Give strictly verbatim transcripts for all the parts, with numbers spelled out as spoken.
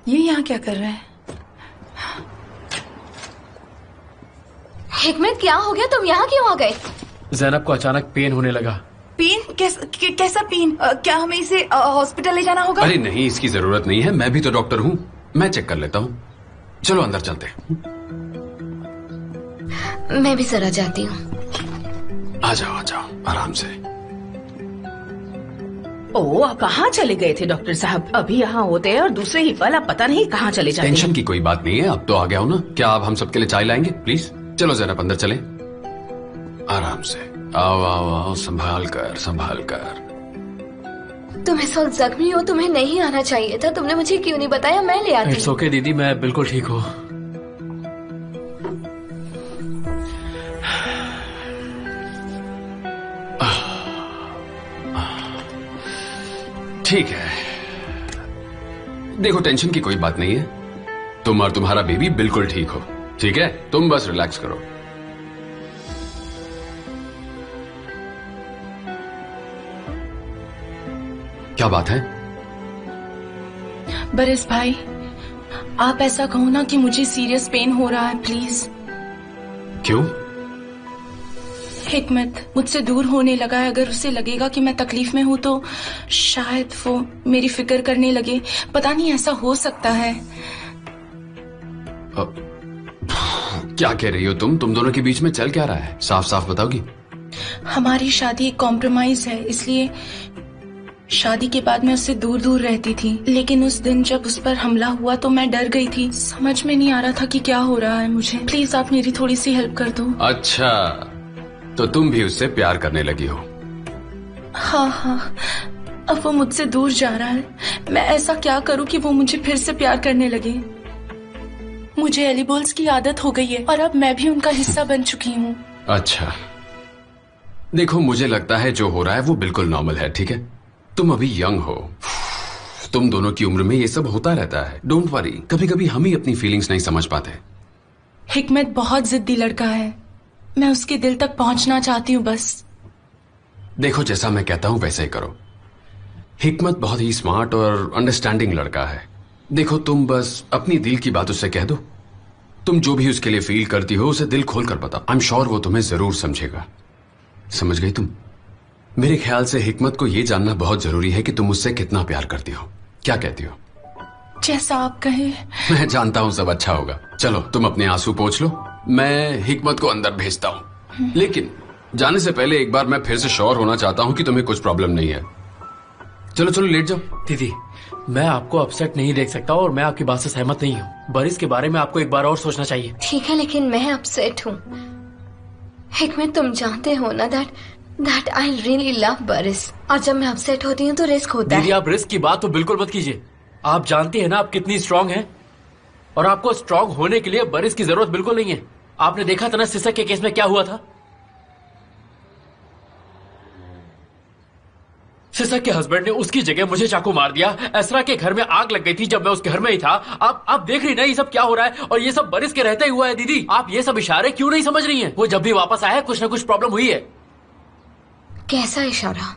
ये यहाँ क्या कर रहे हैं? हिकमत, क्या हो गया? तुम यहाँ क्यों आ गए? ज़ैनब को अचानक पेन होने लगा। पेन? कैस, कैसा पेन? आ, क्या हमें इसे हॉस्पिटल ले जाना होगा? अरे नहीं, इसकी जरूरत नहीं है, मैं भी तो डॉक्टर हूँ, मैं चेक कर लेता हूँ। चलो अंदर चलते हैं। मैं भी जरा जाती हूँ। आ जाओ आ जाओ, आराम से। ओ, आप कहाँ चले गए थे डॉक्टर साहब? अभी यहाँ होते हैं और दूसरे ही पल आप पता नहीं कहाँ चले जाते हैं। टेंशन की कोई बात नहीं है, अब तो आ गया हो ना। क्या आप हम सबके लिए चाय लाएंगे प्लीज? चलो ज़ैनब अंदर चलें। आराम से, आओ आओ आओ, संभाल कर संभाल कर। तुम इस वक्त जख्मी हो, तुम्हें नहीं आना चाहिए था। तुमने मुझे क्यों नहीं बताया? मैं ले आती। इट्स ओके दीदी, मैं बिल्कुल ठीक हूँ। ठीक है, देखो टेंशन की कोई बात नहीं है, तुम और तुम्हारा बेबी बिल्कुल ठीक हो। ठीक है, तुम बस रिलैक्स करो। क्या बात है? बरिस भाई, आप ऐसा कहो ना कि मुझे सीरियस पेन हो रहा है, प्लीज। क्यों? हिकमत मुझसे दूर होने लगा है। अगर उसे लगेगा कि मैं तकलीफ में हूँ तो शायद वो मेरी फिक्र करने लगे। पता नहीं, ऐसा हो सकता है। आ, क्या कह रही हो तुम? तुम दोनों के बीच में चल क्या रहा है? साफ साफ बताओगी? हमारी शादी एक कॉम्प्रोमाइज है, इसलिए शादी के बाद मैं उससे दूर दूर रहती थी। लेकिन उस दिन जब उस पर हमला हुआ तो मैं डर गई थी। समझ में नहीं आ रहा था कि क्या हो रहा है मुझे। प्लीज आप मेरी थोड़ी सी हेल्प कर दो। अच्छा, तो तुम भी उससे प्यार करने लगी हो? हाँ हाँ, अब वो मुझसे दूर जा रहा है। मैं ऐसा क्या करूँ कि वो मुझे फिर से प्यार करने लगे? मुझे एलिबोल्स की आदत हो गई है और अब मैं भी उनका हिस्सा बन चुकी हूँ। अच्छा, देखो मुझे लगता है जो हो रहा है वो बिल्कुल नॉर्मल है। ठीक है, तुम अभी यंग हो, तुम दोनों की उम्र में ये सब होता रहता है। डोंट वरी, कभी कभी हम ही अपनी फीलिंग्स नहीं समझ पाते। हिकमत बहुत जिद्दी लड़का है, मैं उसके दिल तक पहुंचना चाहती हूँ बस। देखो जैसा मैं कहता हूँ वैसा ही करो। हिकमत बहुत ही स्मार्ट और अंडरस्टैंडिंग लड़का है। देखो तुम बस अपनी दिल की बात उससे कह दो। तुम जो भी उसके लिए फील करती हो उसे दिल खोल कर बताओ। आई एम श्योर वो तुम्हें जरूर समझेगा। समझ गई तुम? मेरे ख्याल से हिकमत को ये जानना बहुत जरूरी है कि तुम उससे कितना प्यार करती हो। क्या कहती हो? जैसा आप कहे। मैं जानता हूँ सब अच्छा होगा। चलो तुम अपने आंसू पोंछ लो, मैं हिकमत को अंदर भेजता हूँ। लेकिन जाने से पहले एक बार मैं फिर से श्योर होना चाहता हूँ कि तुम्हें कुछ प्रॉब्लम नहीं है। चलो चलो लेट जाओ। दीदी, मैं आपको अपसेट नहीं देख सकता और मैं आपकी बात से सहमत नहीं हूँ। बरिस के बारे में आपको एक बार और सोचना चाहिए। ठीक है, लेकिन मैं अपसेट हूँ। हिकमत, तुम जानते हो ना that that I really love बरिस, और जब मैं अपसेट होती हूँ तो रिस्क होता है। दीदी, आप रिस्क की बात तो बिल्कुल मत कीजिए। आप जानती है ना आप कितनी स्ट्रांग हैं, और आपको स्ट्रांग होने के लिए बरिस की जरूरत बिल्कुल नहीं है। आपने देखा था ना सिसक के केस में क्या हुआ था। सिसक के हस्बैंड ने उसकी जगह मुझे चाकू मार दिया। एसरा के घर में आग लग गई थी जब मैं उसके घर में ही था। आप आप देख रही ना ये सब क्या हो रहा है, और ये सब बरिस के रहते ही हुआ है। दीदी, आप ये सब इशारे क्यों नहीं समझ रही हैं? वो जब भी वापस आया कुछ ना कुछ प्रॉब्लम हुई है। कैसा इशारा?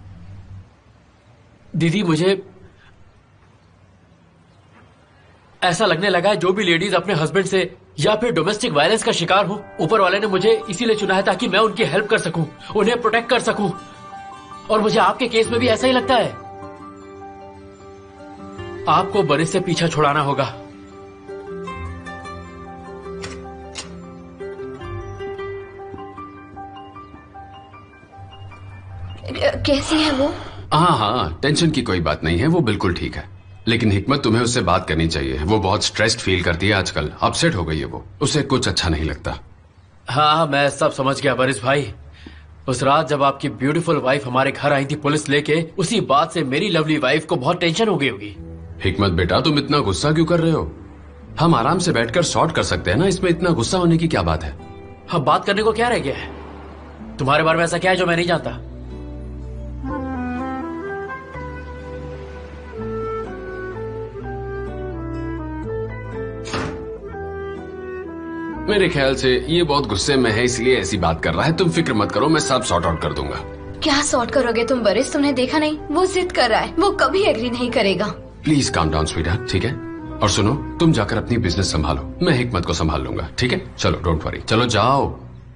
दीदी, मुझे ऐसा लगने लगा है जो भी लेडीज अपने हस्बैंड से या फिर डोमेस्टिक वायलेंस का शिकार हो, ऊपर वाले ने मुझे इसीलिए चुना है ताकि मैं उनकी हेल्प कर सकूं, उन्हें प्रोटेक्ट कर सकूं। और मुझे आपके केस में भी ऐसा ही लगता है। आपको बरिस से पीछा छुड़ाना होगा। कैसी है वो? हाँ हाँ, टेंशन की कोई बात नहीं है, वो बिल्कुल ठीक है। लेकिन हिकमत, तुम्हें उससे बात करनी चाहिए। वो बहुत स्ट्रेस्ड फील करती है आजकल, अपसेट हो गई है वो, उसे कुछ अच्छा नहीं लगता। हाँ, मैं सब समझ गया बरिस भाई। उस रात जब आपकी ब्यूटीफुल वाइफ हमारे घर आई थी पुलिस लेके, उसी बात से मेरी लवली वाइफ को बहुत टेंशन हो गई होगी। हिकमत बेटा, तुम इतना गुस्सा क्यों कर रहे हो? हम आराम से बैठकर सॉर्ट कर सकते हैं ना, इसमें इतना गुस्सा होने की क्या बात है? हाँ, बात करने को क्या रह गया है? तुम्हारे बारे में ऐसा क्या है जो मैं नहीं जानता? मेरे ख्याल से ये बहुत गुस्से में है, इसलिए ऐसी बात कर रहा है। तुम फिक्र मत करो, मैं सब सॉर्ट आउट कर दूंगा। क्या सॉर्ट करोगे तुम बरिस? तुमने देखा नहीं, वो जिद कर रहा है, वो कभी एग्री नहीं करेगा। प्लीज काम डाउन स्वीटहार्ट, ठीक है? और सुनो, तुम जाकर अपनी बिजनेस संभालो, मैं हिकमत को संभाल लूंगा, ठीक है? चलो, डोंट वरी, चलो जाओ।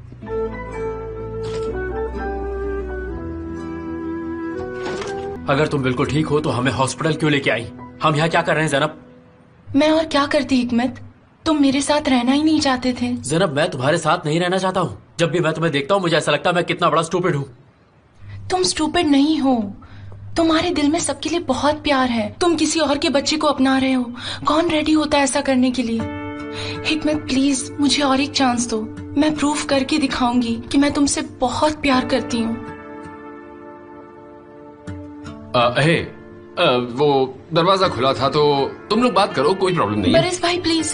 अगर तुम बिल्कुल ठीक हो तो हमें हॉस्पिटल क्यों लेके आई? हम यहाँ क्या कर रहे हैं ज़ैनब? मैं और क्या करती हिकमत, तुम मेरे साथ रहना ही नहीं चाहते थे। ज़ैनब, मैं तुम्हारे साथ नहीं रहना चाहता हूँ। जब भी मैं तुम्हें देखता हूँ मुझे ऐसा लगता है मैं कितना बड़ा स्टूपिड हूँ। तुम स्टूपिड नहीं हो, तुम्हारे दिल में सबके लिए बहुत प्यार है। तुम किसी और के बच्चे को अपना रहे हो, कौन रेडी होता है ऐसा करने के लिए? हिकमत प्लीज मुझे और एक चांस दो, मैं प्रूफ करके दिखाऊंगी कि मैं तुमसे बहुत प्यार करती हूँ। हे, आ, वो दरवाजा खुला था तो तुम लोग बात करो, कोई प्रॉब्लम नहीं है। बरिस भाई प्लीज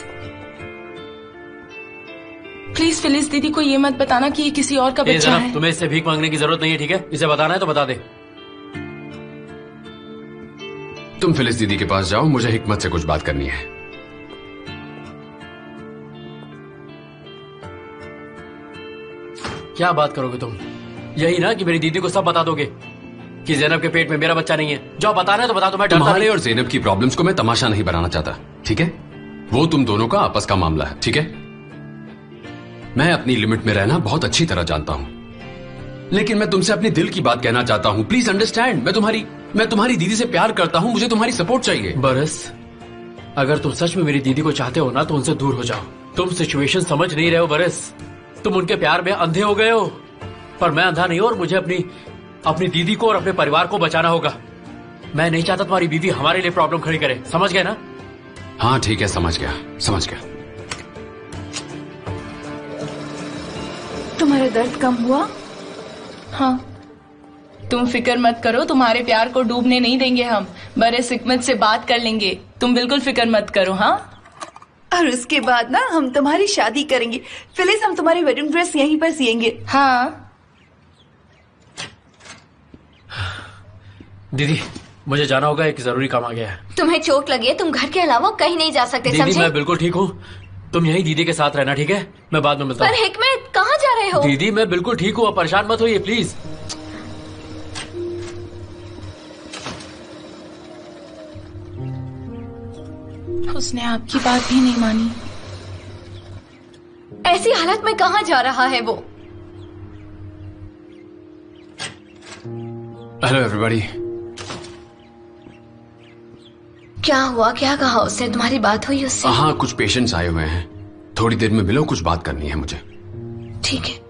प्लीज फिलिस दीदी को ये मत बताना कि ये किसी और का बच्चा है। तुम्हें इससे भीख मांगने की जरूरत नहीं है, ठीक है? इसे बताना है तो बता दे। तुम फिलिस दीदी के पास जाओ, मुझे हिकमत से कुछ बात करनी है। क्या बात करोगे तुम? यही ना कि मेरी दीदी को सब बता दोगे कि ज़ैनब के पेट में मेरा बच्चा नहीं है? जो बताना है तो बता दो, मैं डरता नहीं। तुम्हारे और ज़ैनब की प्रॉब्लम्स को मैं तमाशा नहीं बनाना चाहता, ठीक है? वो तुम दोनों का आपस का मामला है, ठीक है? मैं अपनी लिमिट में रहना बहुत अच्छी तरह जानता हूं, लेकिन मैं तुमसे अपने दिल की बात कहना चाहता हूं। प्लीज अंडरस्टैंड, मैं तुम्हारी मैं तुम्हारी दीदी से प्यार करता हूं, मुझे तुम्हारी सपोर्ट चाहिए। बरस, अगर तुम सच में मेरी दीदी को चाहते हो ना तो उनसे दूर हो जाओ। तुम सिचुएशन समझ नहीं रहे हो बरस, तुम उनके प्यार में अंधे हो गए हो, पर मैं अंधा नहीं हूं और मुझे अपनी अपनी दीदी को और अपने परिवार को बचाना होगा। मैं नहीं चाहता तुम्हारी बीवी हमारे लिए प्रॉब्लम खड़ी करे, समझ गए ना? हाँ ठीक है, समझ गया समझ गया। तुम्हारा दर्द कम हुआ? हाँ, तुम फिक्र मत करो, तुम्हारे प्यार को डूबने नहीं देंगे हम। बरिस हिकमत से बात कर लेंगे, तुम बिल्कुल फिक्र मत करो। हाँ, और उसके बाद ना हम तुम्हारी शादी करेंगे। फिलिस, हम तुम्हारी वेडिंग ड्रेस यहीं पर सिएंगे। हाँ दीदी, मुझे जाना होगा, एक जरूरी काम आ गया है। तुम्हें चोट लगी है, तुम घर के अलावा कहीं नहीं जा सकते, दीदी समझे? मैं बिल्कुल ठीक हूँ, तुम यही दीदी के साथ रहना, ठीक है? मैं बाद में मिलता हूँ। पर हिकमत, कहाँ जा रहे हो? दीदी मैं बिल्कुल ठीक हूँ, परेशान मत होइए प्लीज। उसने आपकी बात भी नहीं मानी। ऐसी हालत में कहाँ जा रहा है वो? Hello everybody. क्या हुआ, क्या कहा उसने? तुम्हारी बात हुई उससे? हाँ, कुछ पेशेंट्स आए हुए हैं, थोड़ी देर में मिलो, कुछ बात करनी है मुझे। ठीक है।